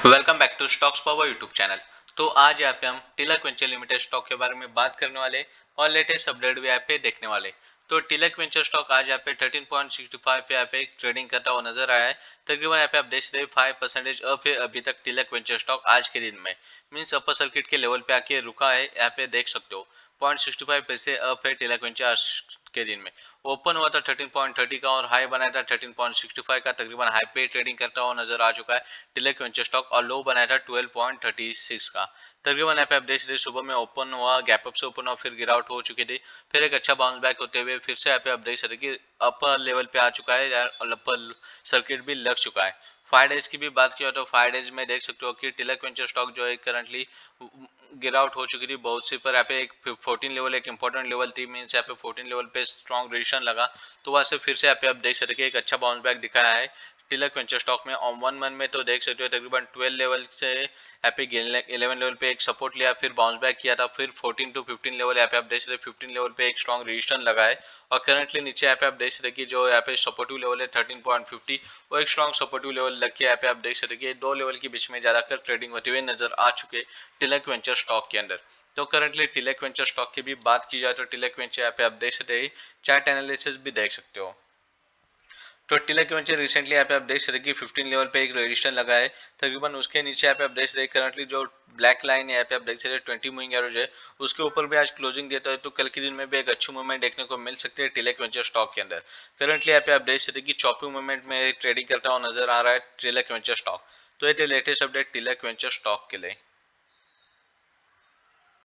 Welcome back to stocks power YouTube channel. तो आज यहाँ पे हम तिलक वेंचर लिमिटेड स्टॉक के बारे में बात करने वाले और लेटेस्ट अपडेट भी यहाँ पे देखने वाले। तो तिलक वेंचर स्टॉक आज यहाँ पे 13.65 पे यहाँ पे ट्रेडिंग करता हुआ नजर आया है। तकरीबन यहाँ पे आप देख सकते हैं 5% अप है अभी तक तिलक वेंचर स्टॉक आज के दिन में। मीन्स अपर सर्किट के लेवल पे आके रुका है, यहाँ पे देख सकते हो 0.65 पैसे अप है तिलक वेंचर आज के दिन में। ओपन हुआ था 13.30 का और हाई बनाया था 13.65 का। तकरीबन हाई पे ट्रेडिंग करता हुआ नजर आ चुका है तिलक वेंचर स्टॉक और लो बनाया था 12.36 का। तकरीबन यहाँ पे आप देख सकते सुबह में ओपन हुआ, गैप अप से ओपन हुआ, फिर गिरावट हो चुकी थी, फिर एक अच्छा बाउंस बैक होते हुए फिर से यहाँ पे आप देख सकते कि अपर लेवल पे आ चुका है और अपर सर्किट भी लग चुका है। 5 डेज की भी बात किया तो 5 डेज में देख सकते हो कि तिलक वेंचर स्टॉक जो है करंटली गिरावट हो चुकी थी बहुत सी, पर यहाँ पे एक 14 लेवल एक इंपॉर्टेंट लेवल थी। मीन्स यहाँ पे 14 लेवल पे स्ट्रॉन्ग रेजिस्टेंस लगा तो वहां से फिर से यहाँ पे आप देख सकते कि एक अच्छा बाउंस बैक दिखाया है तिलक वेंचर स्टॉक में। और 1 मंथ में तो देख सकते हो तकरीबन 12 लेवल से यहाँ पे 11 लेवल पे एक सपोर्ट लिया, फिर बाउंस बैक किया था, फिर 14 टू 15 लेवल यहाँ पे आप देख सकते 15 लेवल पे एक स्ट्रॉन्ग रेजिस्टेंस लगा है। और करंटली नीचे यहाँ पे आप देख सकते कि जो यहाँ पे सपोर्टिव लेवल है 13.50, वो एक स्ट्रॉन्ग सपोर्टिव लेवल लग के यहाँ पे आप देख सकते कि दो लेवल के बीच में ज्यादातर ट्रेडिंग होते हुए नजर आ चुके तिलक वेंचर स्टॉक के अंदर। तो करंटली तिलक वेंचर स्टॉक की भी बात की जाए तो तिलक वेंचर यहाँ पे आप देख सकते चार्ट एनालिसिस भी देख सकते हो। तो तिलक वेंचर रिसेंटली यहाँ पे आप देख सकते कि 15 लेवल पे एक रेजिस्टेंस लगा है। तकरीबन उसके नीचे यहाँ पे आप देख सकते करंटली जो ब्लैक लाइन है यहाँ पे आप देख सकते 20 मूविंग एवरेज है, उसके ऊपर भी आज क्लोजिंग देता है तो कल के दिन में भी एक अच्छी मूवमेंट देखने को मिल सकती है तिलक वेंचर स्टॉक के अंदर। करंटली यहाँ पे आप देख सकते कि चौपी मूवमेंट में ट्रेडिंग करता हुआ नजर आ रहा है तिलक वेंचर स्टॉक। तो ये थे latest update Tilak venture stock के लिए।